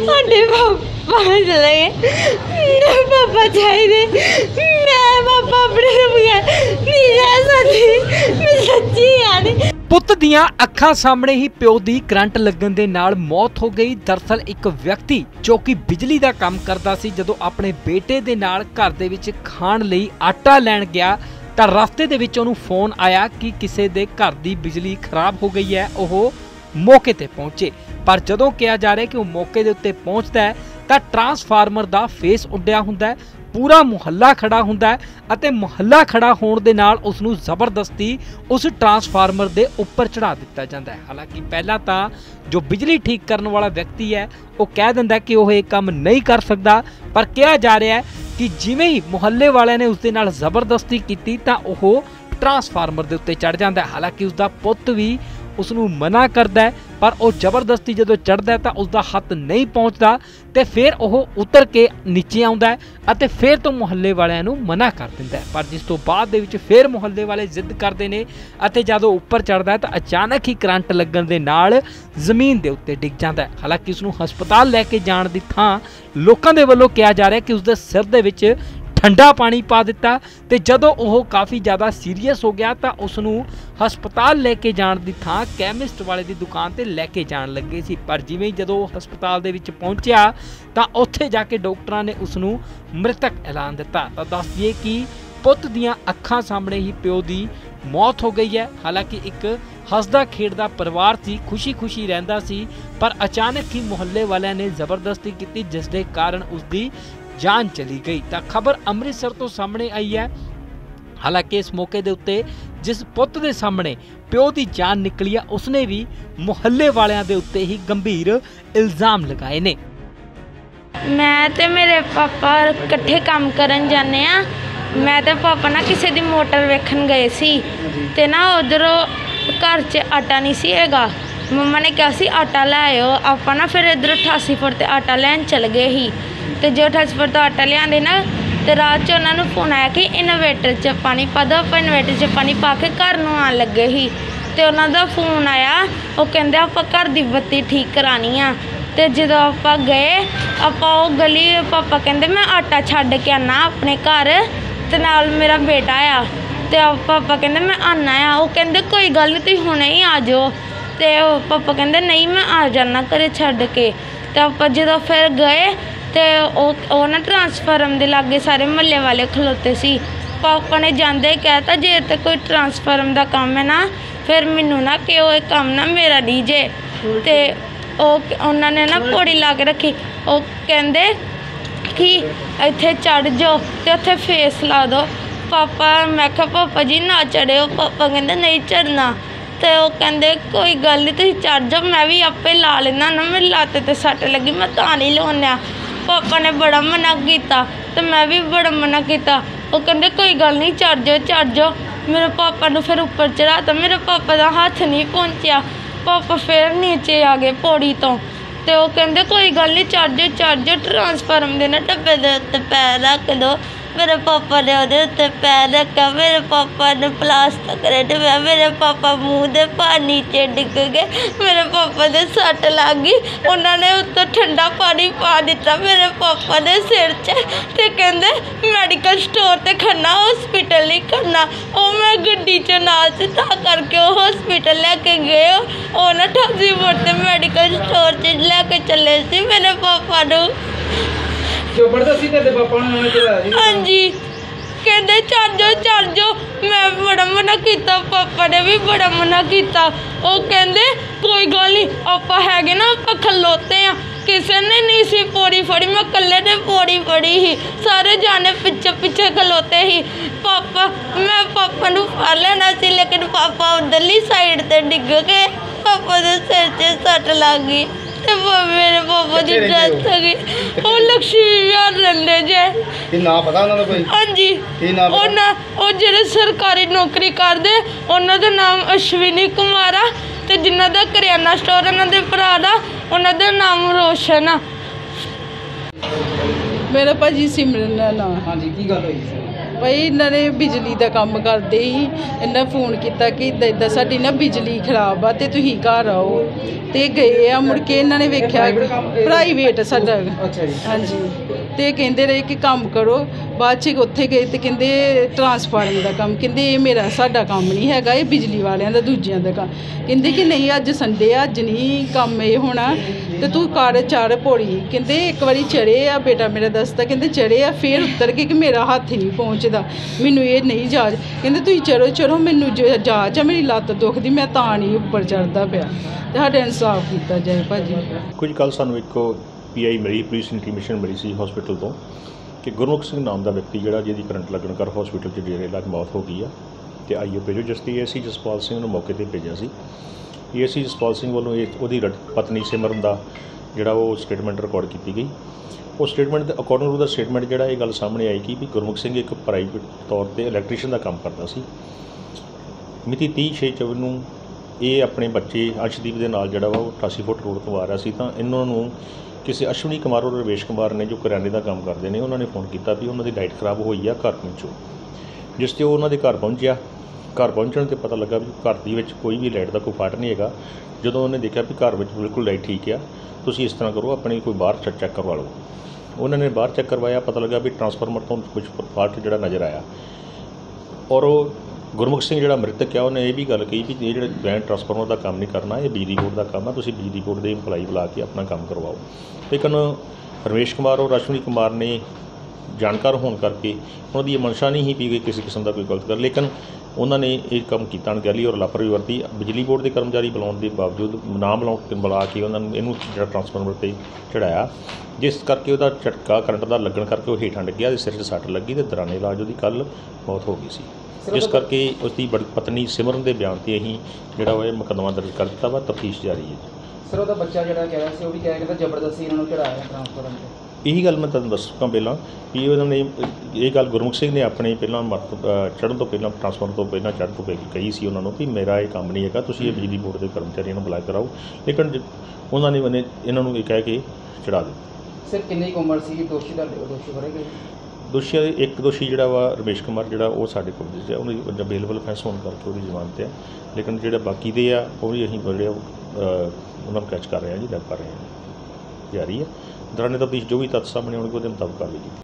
ਸਾਡੇ ਪਾਪਾ ਚਲੇ ਗਏ। ਪਾਪਾ ਚਾਹੀਦੇ, ਮੈਂ ਪਾਪਾ ਆਪਣੇ ਤੋਂ ਬਗੈਰ ਨਹੀਂ ਰਹਿ ਸਕਦੀ। ਮੈਂ ਸੱਚੀ ਆਣੀ। ਪੁੱਤ ਦੀਆਂ ਅੱਖਾਂ ਸਾਹਮਣੇ ਹੀ ਪਿਓ ਦੀ ਕਰੰਟ ਲੱਗਣ ਦੇ ਨਾਲ ਮੌਤ ਹੋ ਗਈ। ਦਰਅਸਲ ਇੱਕ ਵਿਅਕਤੀ ਜੋ ਕਿ ਬਿਜਲੀ ਦਾ ਕੰਮ ਕਰਦਾ ਸੀ, ਜਦੋਂ ਆਪਣੇ ਬੇਟੇ ਦੇ ਨਾਲ ਘਰ ਦੇ ਵਿੱਚ ਖਾਣ ਲਈ ਆਟਾ ਲੈਣ ਗਿਆ ਤਾਂ ਰਸਤੇ ਦੇ ਵਿੱਚ ਉਹਨੂੰ ਫੋਨ ਆਇਆ ਕਿ ਕਿਸੇ ਦੇ ਘਰ ਦੀ ਬਿਜਲੀ ਖਰਾਬ ਹੋ ਗਈ ਹੈ। ਉਹ ਮੌਕੇ ਤੇ ਪਹੁੰਚੇ, ਪਰ ਜਦੋਂ ਕਿਹਾ ਜਾ ਰਿਹਾ ਕਿ ਉਹ ਮੌਕੇ ਦੇ ਉੱਤੇ ਪਹੁੰਚਦਾ ਹੈ ਤਾਂ ਟਰਾਂਸਫਾਰਮਰ ਦਾ ਫੇਸ ਉੱਡਿਆ ਹੁੰਦਾ ਹੈ। ਪੂਰਾ ਮੁਹੱਲਾ ਖੜਾ ਹੁੰਦਾ ਹੈ ਅਤੇ ਮੁਹੱਲਾ ਖੜਾ ਹੋਣ ਦੇ ਨਾਲ ਉਸ ਨੂੰ ਜ਼ਬਰਦਸਤੀ ਉਸ ਟਰਾਂਸਫਾਰਮਰ ਦੇ ਉੱਪਰ ਚੜਾ ਦਿੱਤਾ ਜਾਂਦਾ ਹੈ। ਹਾਲਾਂਕਿ ਪਹਿਲਾਂ ਤਾਂ ਜੋ ਬਿਜਲੀ ਠੀਕ ਕਰਨ ਵਾਲਾ ਵਿਅਕਤੀ ਹੈ ਉਹ ਕਹਿ ਦਿੰਦਾ ਕਿ ਉਹ ਇਹ ਕੰਮ ਨਹੀਂ ਕਰ ਸਕਦਾ, ਪਰ ਕਿਹਾ ਜਾ ਰਿਹਾ ਹੈ ਕਿ ਜਿਵੇਂ ਹੀ ਮੁਹੱਲੇ ਵਾਲਿਆਂ ਨੇ ਉਸ ਦੇ ਨਾਲ ਜ਼ਬਰਦਸਤੀ ਕੀਤੀ ਤਾਂ ਉਹ ਟਰਾਂਸਫਾਰਮਰ ਦੇ ਉੱਤੇ ਚੜ ਜਾਂਦਾ ਹੈ। ਹਾਲਾਂਕਿ ਉਸ ਦਾ ਪੁੱਤ ਵੀ ਉਸ ਨੂੰ ਮਨਾ ਕਰਦਾ ਹੈ, ਪਰ ਉਹ ਜ਼ਬਰਦਸਤੀ ਜਦੋਂ ਚੜ੍ਹਦਾ ਤਾਂ ਉਸ ਦਾ ਹੱਥ ਨਹੀਂ ਪਹੁੰਚਦਾ ਤੇ ਫਿਰ ਉਹ ਉਤਰ ਕੇ ਨੀਚੇ ਆਉਂਦਾ ਹੈ ਅਤੇ ਫਿਰ ਤੋਂ ਮੁਹੱਲੇ ਵਾਲਿਆਂ ਨੂੰ ਮਨਾ ਕਰ ਦਿੰਦਾ ਹੈ। ਪਰ ਜਿਸ ਤੋਂ ਬਾਅਦ ਦੇ ਵਿੱਚ ਫਿਰ ਮੁਹੱਲੇ ਵਾਲੇ ਜ਼ਿੱਦ ਕਰਦੇ ਨੇ ਅਤੇ ਜਦੋਂ ਉੱਪਰ ਚੜ੍ਹਦਾ ਹੈ ਤਾਂ ਅਚਾਨਕ ਹੀ ਕਰੰਟ ਲੱਗਣ ਦੇ ਨਾਲ ਜ਼ਮੀਨ ਦੇ ਉੱਤੇ ਡਿੱਗ ਜਾਂਦਾ ਹੈ। ਹਾਲਾਂਕਿ ਉਸ ਨੂੰ ਹਸਪਤਾਲ ਲੈ ਕੇ ਜਾਣ ਦੀ ਥਾਂ ਲੋਕਾਂ ਦੇ ਵੱਲੋਂ ਕਿਹਾ ਜਾ ਰਿਹਾ ਕਿ ਉਸ ਦੇ ਸਿਰ ਦੇ ਵਿੱਚ ਠੰਡਾ ਪਾਣੀ ਪਾ ਦਿੱਤਾ ਤੇ ਜਦੋਂ ਉਹ ਕਾਫੀ ਜ਼ਿਆਦਾ ਸੀਰੀਅਸ ਹੋ ਗਿਆ ਤਾਂ ਉਸ ਨੂੰ ਹਸਪਤਾਲ ਲੈ ਕੇ ਜਾਣ ਦੀ ਥਾਂ ਕੈਮਿਸਟ ਵਾਲੇ ਦੀ ਦੁਕਾਨ ਤੇ ਲੈ ਕੇ ਜਾਣ ਲੱਗੇ ਸੀ। ਪਰ ਜਿਵੇਂ ਜਦੋਂ ਉਹ ਹਸਪਤਾਲ ਦੇ ਵਿੱਚ ਪਹੁੰਚਿਆ ਤਾਂ ਉੱਥੇ ਜਾ ਕੇ ਡਾਕਟਰਾਂ ਨੇ ਉਸ ਨੂੰ ਮ੍ਰਿਤਕ ਐਲਾਨ ਦਿੱਤਾ। ਤਾਂ ਦੱਸ ਦਈਏ ਕਿ ਪੁੱਤ ਦੀਆਂ ਅੱਖਾਂ ਸਾਹਮਣੇ ਹੀ ਪਿਓ ਦੀ ਮੌਤ ਹੋ ਗਈ ਹੈ। ਹਾਲਾਂਕਿ ਇੱਕ ਹੱਸਦਾ ਖੇਡਦਾ ਪਰਿਵਾਰ ਸੀ, ਖੁਸ਼ੀ ਰਹਿੰਦਾ ਸੀ, ਪਰ ਅਚਾਨਕ ਹੀ ਮੁਹੱਲੇ ਵਾਲਿਆਂ ਨੇ ਜ਼ਬਰਦਸਤੀ ਕੀਤੀ ਜਿਸ ਦੇ ਕਾਰਨ ਉਸ ਦੀ ਜਾਨ ਚਲੀ ਗਈ। ਤਾਂ ਖਬਰ ਅੰਮ੍ਰਿਤਸਰ ਤੋਂ ਸਾਹਮਣੇ ਆਈ ਹੈ। ਹਾਲਾਂਕਿ ਇਸ ਮੌਕੇ ਦੇ ਉੱਤੇ ਜਿਸ ਪੁੱਤ ਦੇ ਸਾਹਮਣੇ ਪਿਓ ਦੀ ਜਾਨ ਨਿਕਲੀ ਆ ਉਸਨੇ ਵੀ ਮੁਹੱਲੇ ਵਾਲਿਆਂ ਦੇ ਉੱਤੇ ਹੀ ਗੰਭੀਰ ਇਲਜ਼ਾਮ ਲਗਾਏ ਨੇ। ਮੈਂ ਤੇ ਮੇਰੇ ਪਾਪਾ ਇਕੱਠੇ ਕੰਮ ਕਰਨ ਜਾਂਦੇ ਆ। ਮੈਂ ਤੇ ਪਾਪਾ ਨਾ ਕਿਸੇ ਦੀ ਮੋਟਰ ਵੇਖਣ ਗਏ ਸੀ ਤੇ ਨਾ ਉਧਰੋਂ ਘਰ 'ਚ ਆਟਾ ਨਹੀਂ ਸੀ ਹੈਗਾ। ਮੰਮਾ ਨੇ ਕਿਹਾ ਸੀ ਆਟਾ ਲੈ ਆਇਓ। ਆਪਾਂ ਨਾ ਫਿਰ ਇੱਧਰੋਂ 88 ਫੁੱਟ ਤੇ ਆਟਾ ਲੈਣ ਚਲ ਗਏ ਸੀ ਤੇ ਜੋ 88 ਫੁੱਟ ਤੋਂ ਆਟਾ ਲਿਆਂਦੇ ਨਾ ਤੇ ਰਾਤ 'ਚ ਉਹਨਾਂ ਨੂੰ ਫੋਨ ਆਇਆ ਕਿ ਇਨਵੇਟਰ 'ਚ ਪਾਣੀ ਪਾ ਦਿਓ। ਆਪਾਂ ਇਨਵੇਟਰ 'ਚ ਪਾਣੀ ਪਾ ਕੇ ਘਰ ਨੂੰ ਆਉਣ ਲੱਗੇ ਸੀ ਤੇ ਉਹਨਾਂ ਦਾ ਫੋਨ ਆਇਆ। ਉਹ ਕਹਿੰਦੇ ਆਪਾਂ ਘਰ ਦੀ ਬੱਤੀ ਠੀਕ ਕਰਾਉਣੀ ਆ। ਤੇ ਜਦੋਂ ਆਪਾਂ ਗਏ ਆਪਾਂ ਉਹ ਗਲੀ, ਪਾਪਾ ਕਹਿੰਦੇ ਮੈਂ ਆਟਾ ਛੱਡ ਕੇ ਆਉਣਾ ਆਪਣੇ ਘਰ ਤੇ ਨਾਲ ਮੇਰਾ ਬੇਟਾ ਆ। ਤੇ ਪਾਪਾ ਕਹਿੰਦੇ ਮੈਂ ਆਉਣਾ ਆ। ਉਹ ਕਹਿੰਦੇ ਕੋਈ ਗੱਲ ਨਹੀਂ ਤੁਸੀਂ ਹੁਣੇ ਹੀ ਆ ਜਾਓ। ਤੇ ਉਹ ਪਾਪਾ ਕਹਿੰਦੇ ਨਹੀਂ ਮੈਂ ਆ ਜਾਣਾ ਘਰੇ ਛੱਡ ਕੇ। ਤੇ ਆਪਾਂ ਜਦੋਂ ਫਿਰ ਗਏ ਤੇ ਉਹ ਨਾ ਟਰਾਂਸਫਾਰਮ ਦੇ ਲਾਗੇ ਸਾਰੇ ਮੁਹੱਲੇ ਵਾਲੇ ਖਲੋਤੇ ਸੀ। ਪਾਪਾ ਨੇ ਜਾਂਦੇ ਕਹਿਤਾ ਜੇ ਤੇ ਕੋਈ ਟਰਾਂਸਫਾਰਮ ਦਾ ਕੰਮ ਹੈ ਨਾ ਫਿਰ ਮੈਨੂੰ ਨਾ ਕਿ ਉਹ ਕੰਮ ਨਾ ਮੇਰਾ ਨਹੀਂ ਜੇ। ਤੇ ਉਹਨਾਂ ਨੇ ਨਾ ਪੌੜੀ ਲਾ ਕੇ ਰੱਖੀ। ਉਹ ਕਹਿੰਦੇ ਕਿ ਇੱਥੇ ਚੜ੍ਹ ਜਾਓ ਤੇ ਉੱਥੇ ਫੇਸ ਲਾ ਦਿਓ। ਪਾਪਾ, ਮੈਂ ਕਿਹਾ ਪਾਪਾ ਜੀ ਨਾ ਚੜ੍ਹਿਓ। ਪਾਪਾ ਕਹਿੰਦੇ ਨਹੀਂ ਚੜ੍ਹਨਾ। ਤੇ ਉਹ ਕਹਿੰਦੇ ਕੋਈ ਗੱਲ ਨਹੀਂ ਤੁਸੀਂ ਚੜ੍ਹ ਜਾਓ, ਮੈਂ ਵੀ ਆਪੇ ਲਾ ਲੈਣਾ ਨਾ, ਮੇਰੀ ਲੱਤ ਤੇ ਸੱਟ ਲੱਗੀ ਮੈਂ ਤਾਂ ਨਹੀਂ ਲਾਉਂਦਾ। ਪਾਪਾ ਨੇ ਬੜਾ ਮਨਾ ਕੀਤਾ ਤੇ ਮੈਂ ਵੀ ਬੜਾ ਮਨਾ ਕੀਤਾ। ਉਹ ਕਹਿੰਦੇ ਕੋਈ ਗੱਲ ਨਹੀਂ ਚੜ੍ਹ ਜਾਓ। ਮੇਰੇ ਪਾਪਾ ਨੂੰ ਫਿਰ ਉੱਪਰ ਚੜ੍ਹਾ ਤਾ। ਮੇਰੇ ਪਾਪਾ ਦਾ ਹੱਥ ਨਹੀਂ ਪਹੁੰਚਿਆ। ਪਾਪਾ ਫਿਰ ਨੀਚੇ ਆ ਗਏ ਪੌੜੀ ਤੋਂ ਤੇ ਉਹ ਕਹਿੰਦੇ ਕੋਈ ਗੱਲ ਨਹੀਂ ਚੜ੍ਹ ਜਾਓ। ਟਰਾਂਸਫਾਰਮ ਦੇ ਨਾ ਡੱਬੇ ਦੇ ਉੱਤੇ ਪੈਰ ਰੱਖ ਦਿਓ। ਮੇਰੇ ਪਾਪਾ ਨੇ ਉਹਦੇ ਉੱਤੇ ਪੈਰ ਰੱਖਿਆ। ਮੇਰੇ ਪਾਪਾ ਨੇ ਪਲਾਸਟਿਕ ਰੇੜਿਆ। ਮੇਰੇ ਪਾਪਾ ਮੂੰਹ ਦੇ ਪਾਣੀ 'ਚ ਡਿੱਗ ਗਏ। ਮੇਰੇ ਪਾਪਾ ਦੇ ਸੱਟ ਲੱਗ ਗਈ। ਉਹਨਾਂ ਨੇ ਉੱਤੋਂ ਠੰਡਾ ਪਾਣੀ ਪਾ ਦਿੱਤਾ ਮੇਰੇ ਪਾਪਾ ਦੇ ਸਿਰ 'ਚ ਤੇ ਕਹਿੰਦੇ ਮੈਡੀਕਲ ਸਟੋਰ 'ਤੇ ਖੜਨਾ, ਹੌਸਪੀਟਲ ਨਹੀਂ ਖੜਨਾ। ਉਹ ਮੈਂ ਗੱਡੀ 'ਚ ਨਾਲ ਸੀ ਤਾਂ ਕਰਕੇ ਉਹ ਹੌਸਪੀਟਲ ਲੈ ਕੇ ਗਏ। ਉਹ ਨਾ 88 ਫੁੱਟ 'ਤੇ ਮੈਡੀਕਲ ਸਟੋਰ 'ਚ ਲੈ ਕੇ ਚੱਲੇ ਸੀ ਮੇਰੇ ਪਾਪਾ ਨੂੰ। ਜ਼ਬਰਦਸਤੀ ਕਰਦੇ ਪਾਪਾ ਨੂੰ ਉਹਨੇ ਚੜਾਇਆ ਸੀ। ਹਾਂਜੀ, ਕਹਿੰਦੇ ਚੜ੍ਹ ਜਾਓ। ਮੈਂ ਬੜਾ ਮਨਾ ਕੀਤਾ, ਪਾਪਾ ਨੇ ਵੀ ਬੜਾ ਮਨਾ ਕੀਤਾ। ਉਹ ਕਹਿੰਦੇ ਕੋਈ ਗੱਲ ਨਹੀਂ ਆਪਾਂ ਹੈਗੇ ਨਾ, ਆਪਾਂ ਖਲੋਤੇ ਆ। ਕਿਸੇ ਨੇ ਨਹੀਂ ਸੀ ਪੌੜੀ ਫੜੀ, ਮੈਂ ਇਕੱਲੇ ਨੇ ਪੌੜੀ ਫੜੀ ਸੀ। ਸਾਰੇ ਜਾਣੇ ਪਿੱਛੇ ਖਲੋਤੇ ਸੀ। ਮੈਂ ਪਾਪਾ ਨੂੰ ਫੜ ਲੈਣਾ ਸੀ ਲੇਕਿਨ ਪਾਪਾ ਉਧਰਲੀ ਸਾਈਡ 'ਤੇ ਡਿੱਗ ਗਏ। ਪਾਪਾ ਦੇ ਸਿਰ 'ਚ ਸੱਟ ਲੱਗ ਗਈ ਤੇ ਮੇਰੇ ਪਾਪਾ ਦੀ ਡੈਥ ਹੋ ਗਈ। ਉਹ ਲక్ష్ਮੀ ਵਿਹਾਰ ਰਹਿੰਦੇ ਜੇ। ਕੀ ਨਾਂ ਪਤਾ ਉਹਨਾਂ ਦਾ ਕੋਈ? ਹਾਂਜੀ, ਕੀ ਨਾਮ? ਉਹ ਜਿਹੜੇ ਸਰਕਾਰੀ ਨੌਕਰੀ ਕਰਦੇ ਉਹਨਾਂ ਦਾ ਨਾਮ ਅਸ਼ਵਿਨੀ ਕੁਮਾਰ ਆ ਤੇ ਜਿਨ੍ਹਾਂ ਦਾ ਕਰਿਆਨਾ ਸਟੋਰ ਉਹਨਾਂ ਦੇ ਭਰਾ ਦਾ ਉਹਨਾਂ ਦਾ ਨਾਮ ਰੋਸ਼ਨ ਆ। ਮੇਰਾ ਭਾਜੀ ਸਿਮਰਨ ਦਾ ਨਾਮ। ਹਾਂਜੀ, ਕੀ ਗੱਲ ਹੋਈ ਸੀ? ਭਾਈ ਇਹਨਾਂ ਨੇ ਬਿਜਲੀ ਦਾ ਕੰਮ ਕਰਦੇ ਸੀ। ਇਹਨਾਂ ਫੋਨ ਕੀਤਾ ਕਿ ਇੱਦਾਂ ਇੱਦਾਂ ਸਾਡੀ ਨਾ ਬਿਜਲੀ ਖਰਾਬ ਆ ਅਤੇ ਤੁਸੀਂ ਘਰ ਆਓ, ਅਤੇ ਗਏ ਆ। ਮੁੜ ਕੇ ਇਹਨਾਂ ਨੇ ਵੇਖਿਆ ਪ੍ਰਾਈਵੇਟ ਸਾਡਾ, ਅੱਛਾ ਜੀ। ਹਾਂਜੀ, ਅਤੇ ਕਹਿੰਦੇ ਰਹੇ ਕਿ ਕੰਮ ਕਰੋ। ਬਾਅਦ 'ਚ ਉੱਥੇ ਗਏ ਅਤੇ ਕਹਿੰਦੇ ਟਰਾਂਸਫਾਰਮਰ ਦਾ ਕੰਮ, ਕਹਿੰਦੇ ਇਹ ਸਾਡਾ ਕੰਮ ਨਹੀਂ ਹੈਗਾ, ਇਹ ਬਿਜਲੀ ਵਾਲਿਆਂ ਦਾ, ਦੂਜਿਆਂ ਦਾ ਕੰਮ। ਕਹਿੰਦੇ ਕਿ ਨਹੀਂ ਅੱਜ ਸੰਡੇ ਆ, ਅੱਜ ਨਹੀਂ ਕੰਮ ਇਹ ਹੋਣਾ, ਅਤੇ ਤੂੰ ਕਰ ਚੜ੍ਹ ਪੌੜੀ। ਕਹਿੰਦੇ ਇੱਕ ਵਾਰੀ ਚੜ੍ਹੇ ਆ, ਬੇਟਾ ਮੇਰਾ ਦੱਸਦਾ, ਕਹਿੰਦੇ ਚੜ੍ਹੇ ਆ, ਫਿਰ ਉੱਤਰ ਕੇ ਕਿ ਮੇਰਾ ਹੱਥ ਨਹੀਂ ਪਹੁੰਚਦਾ, ਮੈਨੂੰ ਇਹ ਨਹੀਂ ਜਾਚ। ਕਹਿੰਦੇ ਤੁਸੀਂ ਚੜ੍ਹੋ ਮੈਨੂੰ ਜਾਚ ਆ, ਮੇਰੀ ਲੱਤ ਦੁਖਦੀ, ਮੈਂ ਤਾਂ ਨਹੀਂ ਉੱਪਰ ਚੜ੍ਹਦਾ ਪਿਆ। ਅਤੇ ਸਾਡਾ ਇਨਸਾਫ ਕੀਤਾ ਜਾਏ ਭਾਜੀ। ਕੁਝ ਕੱਲ੍ਹ ਸਾਨੂੰ ਇੱਕ PI ਮਿਲੀ, ਪੁਲਿਸ ਇੰਟੀਮੇਸ਼ਨ ਮਿਲੀ ਸੀ ਹਸਪੀਟਲ ਤੋਂ ਕਿ ਗੁਰਮੁਖ ਸਿੰਘ ਨਾਮ ਦਾ ਵਿਅਕਤੀ ਜਿਹੜਾ ਜਿਹਦੀ ਕਰੰਟ ਲੱਗਣ ਕਰ ਹਸਪੀਟਲ 'ਚ ਡੇਰੇ ਲੱਗ ਮੌਤ ਹੋ ਗਈ ਆ, ਅਤੇ ਆਈਓ ਭੇਜੋ। AC ਜਸਪਾਲ ਸਿੰਘ ਨੂੰ ਮੌਕੇ 'ਤੇ ਭੇਜਿਆ ਸੀ। AC ਜਸਪਾਲ ਸਿੰਘ ਵੱਲੋਂ ਉਹਦੀ ਪਤਨੀ ਸਿਮਰਨ ਦਾ ਜਿਹੜਾ ਉਹ ਸਟੇਟਮੈਂਟ ਰਿਕਾਰਡ ਕੀਤੀ ਗਈ। ਉਹ ਸਟੇਟਮੈਂਟ ਦੇ ਅਕੋਰਡਿੰਗ ਉਹਦਾ ਸਟੇਟਮੈਂਟ ਜਿਹੜਾ ਇਹ ਗੱਲ ਸਾਹਮਣੇ ਆਈ ਕਿ ਵੀ ਗੁਰਮੁਖ ਸਿੰਘ ਇੱਕ ਪ੍ਰਾਈਵੇਟ ਤੌਰ 'ਤੇ ਇਲੈਕਟ੍ਰੀਸ਼ੀਅਨ ਦਾ ਕੰਮ ਕਰਦਾ ਸੀ। ਮਿਤੀ 30/6/24 ਨੂੰ ਇਹ ਆਪਣੇ ਬੱਚੇ ਅਰਸ਼ਦੀਪ ਦੇ ਨਾਲ ਜਿਹੜਾ ਵਾ ਉਹ 88 ਫੁੱਟ ਰੋਡ ਤੋਂ ਆ ਰਿਹਾ ਸੀ, ਤਾਂ ਇਹਨਾਂ ਨੂੰ ਕਿਸੇ ਅਸ਼ਵਨੀ ਕੁਮਾਰ ਔਰ ਰਵੇਸ਼ ਕੁਮਾਰ ਨੇ ਜੋ ਕਰਿਆਨੇ ਦਾ ਕੰਮ ਕਰਦੇ ਨੇ, ਉਹਨਾਂ ਨੇ ਫੋਨ ਕੀਤਾ ਵੀ ਉਹਨਾਂ ਦੀ ਲਾਈਟ ਖਰਾਬ ਹੋਈ ਆ, ਘਰ ਪਹੁੰਚੋ। ਜਿਸ 'ਤੇ ਉਹ ਉਹਨਾਂ ਦੇ ਘਰ ਪਹੁੰਚਿਆ। ਘਰ ਪਹੁੰਚਣ 'ਤੇ ਪਤਾ ਲੱਗਾ ਵੀ ਘਰ ਦੇ ਵਿੱਚ ਕੋਈ ਵੀ ਲਾਈਟ ਦਾ ਕੋਈ ਫਾਲਟ ਨਹੀਂ ਹੈਗਾ। ਜਦੋਂ ਉਹਨੇ ਦੇਖਿਆ ਵੀ ਘਰ ਵਿੱਚ ਬਿਲਕੁਲ ਲਾਈਟ ਠੀਕ ਆ, ਤੁਸੀਂ ਇਸ ਤਰ੍ਹਾਂ ਕਰੋ ਆਪਣੀ ਕੋਈ ਬਾਹਰ ਚੈੱਕ ਕਰਵਾ ਲਓ। ਉਹਨਾਂ ਨੇ ਬਾਹਰ ਚੈੱਕ ਕਰਵਾਇਆ, ਪਤਾ ਲੱਗਾ ਵੀ ਟਰਾਂਸਫਾਰਮਰ ਤੋਂ ਕੁਝ ਫਾਲਟ ਜਿਹੜਾ ਨਜ਼ਰ ਆਇਆ। ਔਰ ਉਹ ਗੁਰਮੁਖ ਸਿੰਘ ਜਿਹੜਾ ਮ੍ਰਿਤਕ ਆ, ਉਹਨੇ ਇਹ ਵੀ ਗੱਲ ਕਹੀ ਵੀ ਇਹ ਜਿਹੜੇ ਬੈਂਡ ਟਰਾਂਸਫਾਰਮਰ ਦਾ ਕੰਮ ਨਹੀਂ ਕਰਨਾ, ਇਹ ਬਿਜਲੀ ਬੋਰਡ ਦਾ ਕੰਮ ਆ, ਤੁਸੀਂ ਬਿਜਲੀ ਬੋਰਡ ਦੇ ਇੰਪਲਾਈ ਬੁਲਾ ਕੇ ਆਪਣਾ ਕੰਮ ਕਰਵਾਓ। ਲੇਕਿਨ ਰਮੇਸ਼ ਕੁਮਾਰ ਔਰ ਅਸ਼ਵਨੀ ਕੁਮਾਰ ਨੇ ਜਾਣਕਾਰ ਹੋਣ ਕਰਕੇ ਉਹਨਾਂ ਦੀ ਇਹ ਮਨਸ਼ਾ ਨਹੀਂ ਸੀ ਵੀ ਕਿਸੇ ਕਿਸਮ ਦਾ ਕੋਈ ਗਲਤ ਕਰ, ਲੇਕਿਨ ਉਹਨਾਂ ਨੇ ਇਹ ਕੰਮ ਕੀਤਾ ਅਣਗਹਿਲੀ ਔਰ ਲਾਪਰਵਾਹੀ ਵਰਤੀ। ਬਿਜਲੀ ਬੋਰਡ ਦੇ ਕਰਮਚਾਰੀ ਬੁਲਾਉਣ ਦੇ ਬਾਵਜੂਦ ਨਾ ਬੁਲਾ ਕੇ ਉਹਨਾਂ ਨੂੰ ਇਹਨੂੰ ਜਿਹੜਾ ਟਰਾਂਸਫਾਰਮਰ 'ਤੇ ਚੜ੍ਹਾਇਆ, ਜਿਸ ਕਰਕੇ ਉਹਦਾ ਝਟਕਾ ਕਰੰਟ ਦਾ ਲੱਗਣ ਕਰਕੇ ਉਹ ਹੇਠਾਂ ਡਿੱਗਿਆ, ਉਹਦੇ ਸਿਰ 'ਚ ਸੱਟ ਲੱਗੀ ਅਤੇ ਦੌਰਾਨੇ ਇਲਾਜ ਉਹਦੀ ਕੱਲ੍ਹ ਮੌਤ ਹੋ ਗਈ ਸੀ। ਜਿਸ ਕਰਕੇ ਉਸਦੀ ਪਤਨੀ ਸਿਮਰਨ ਦੇ ਬਿਆਨ 'ਤੇ ਅਸੀਂ ਜਿਹੜਾ ਉਹ ਇਹ ਮੁਕੱਦਮਾ ਦਰਜ ਕਰ ਦਿੱਤਾ ਵਾ, ਤਫਤੀਸ਼ ਜਾਰੀ ਹੈ। ਸਰ ਉਹਦਾ ਬੱਚਾ ਜਿਹੜਾ ਕਹਿ ਰਿਹਾ ਸੀ, ਉਹ ਵੀ ਕਹਿ ਰਿਹਾ ਜ਼ਬਰਦਸਤੀ ਇਹਨਾਂ ਨੂੰ ਚੜਾਇਆ ਟਰਾਂਸਫਾਰਮਰ 'ਤੇ। ਇਹੀ ਗੱਲ ਮੈਂ ਤੁਹਾਨੂੰ ਦੱਸ ਚੁੱਕਾ ਪਹਿਲਾਂ ਵੀ ਉਹਨਾਂ ਨੇ ਇਹ ਗੱਲ ਗੁਰਮੁਖ ਸਿੰਘ ਨੇ ਆਪਣੇ ਪਹਿਲਾਂ ਚੜ੍ਹਨ ਤੋਂ ਪਹਿਲਾਂ ਟਰਾਂਸਫਾਰਮਰ ਤੋਂ ਪਹਿਲਾਂ ਚੜ੍ਹਨ ਤੋਂ ਪਹਿਲਾਂ ਕਹੀ ਸੀ ਉਹਨਾਂ ਨੂੰ ਕਿ ਮੇਰਾ ਇਹ ਕੰਮ ਨਹੀਂ ਹੈਗਾ, ਤੁਸੀਂ ਇਹ ਬਿਜਲੀ ਬੋਰਡ ਦੇ ਕਰਮਚਾਰੀਆਂ ਨੂੰ ਬੁਲਾ ਕਰਾਓ। ਲੇਕਿਨ ਉਹਨਾਂ ਨੇ ਇਹਨਾਂ ਨੂੰ ਇਹ ਕਹਿ ਕੇ ਚੜ੍ਹਾ ਦਿੱਤਾ। ਸਰ ਕਿੰਨੀ ਕੁ ਉਮਰ ਸੀ ਦੋਸ਼ੀ ਫੜੇ ਗਏ? ਇੱਕ ਦੋਸ਼ੀ ਜਿਹੜਾ ਵਾ ਰਮੇਸ਼ ਕੁਮਾਰ ਜਿਹੜਾ ਉਹ ਸਾਡੇ ਕੋਲ 'ਚ ਆ, ਉਹਦੀ ਅਵੇਲੇਬਲ ਫੈਂਸ ਹੋਣ ਕਰਕੇ ਉਹਦੀ ਜ਼ਮਾਨਤ ਹੈ। ਲੇਕਿਨ ਜਿਹੜੇ ਬਾਕੀ ਦੇ ਆ ਉਹ ਵੀ ਅਸੀਂ ਜਿਹੜੇ ਉਹਨਾਂ ਨੂੰ ਕੈਚ ਕਰ ਰਹੇ ਹਾਂ ਜੀ, ਕਰ ਰਹੇ ਹਾਂ, ਜਾਰੀ ਹੈ। ਦੌਰਾਨੇ ਤਫਤੀਸ਼ ਜੋ ਵੀ ਤੱਥ ਸਾਹਮਣੇ ਆਉਣਗੇ ਉਹਦੇ ਮੁਤਾਬਕ ਕਾਰਵਾਈ ਕੀਤੀ।